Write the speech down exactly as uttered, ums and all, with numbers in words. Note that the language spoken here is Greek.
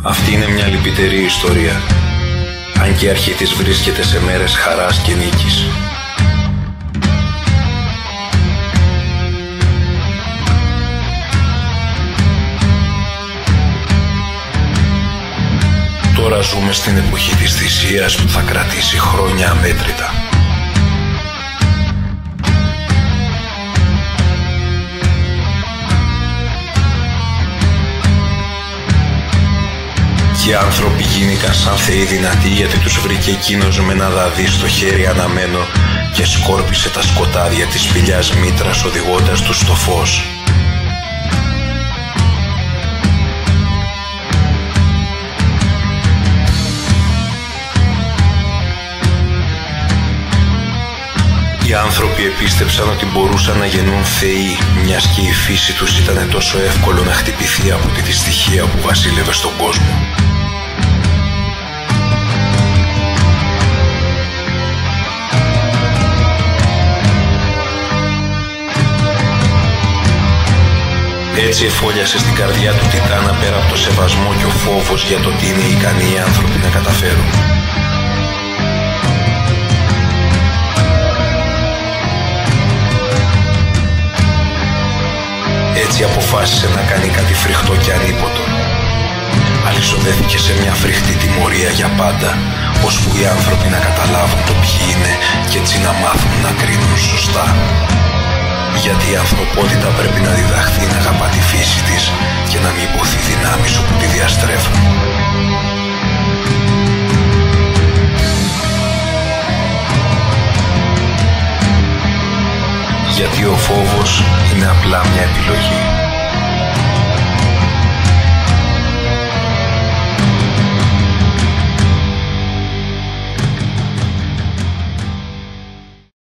Αυτή είναι μια λυπητερή ιστορία, αν και η αρχή της βρίσκεται σε μέρες χαράς και νίκης. Τώρα ζούμε στην εποχή της θυσίας που θα κρατήσει χρόνια αμέτρητα. Και οι άνθρωποι γίνηκαν σαν θεοί δυνατοί, γιατί τους βρήκε εκείνος με ένα δαδί στο χέρι αναμένο και σκόρπισε τα σκοτάδια της σπηλιάς μήτρας, οδηγώντας τους στο φως. Οι άνθρωποι επίστεψαν ότι μπορούσαν να γεννούν θεοί, μιας και η φύση τους ήταν τόσο εύκολο να χτυπηθεί από τη δυστυχία που βασίλευε στον κόσμο. Έτσι εφόλιασε στην καρδιά του Τιτάνα, πέρα από το σεβασμό και ο φόβος για το τι είναι ικανοί οι άνθρωποι να καταφέρουν. Έτσι αποφάσισε να κάνει κάτι φρικτό και ανίποτο. Αλυσοδέθηκε σε μια φρικτή τιμωρία για πάντα, ώσπου οι άνθρωποι να καταλάβουν το ποιοι είναι και έτσι να μάθουν να κρίνουν σωστά. Γιατί η ανθρωπότητα πρέπει να διδαχθεί να αγαπά τη φύση της και να μην υποθεί δυνάμεις όπου τη διαστρέφουν. Γιατί ο φόβος είναι απλά μια επιλογή.